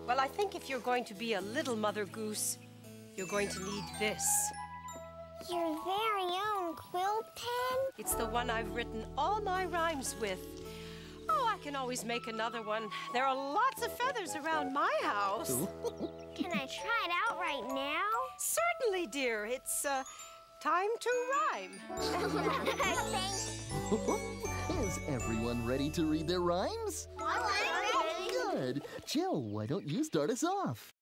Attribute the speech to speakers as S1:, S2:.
S1: Well, I think if you're going to be a little Mother Goose, you're going to need this.
S2: Your very own quill pen?
S1: It's the one I've written all my rhymes with. Oh, I can always make another one. There are lots of feathers around my house.
S2: Can I try it out right now?
S1: Certainly, dear. It's, time to rhyme.
S3: Is everyone ready to read their rhymes?
S2: All right.
S3: Good. Jill, why don't you start us off?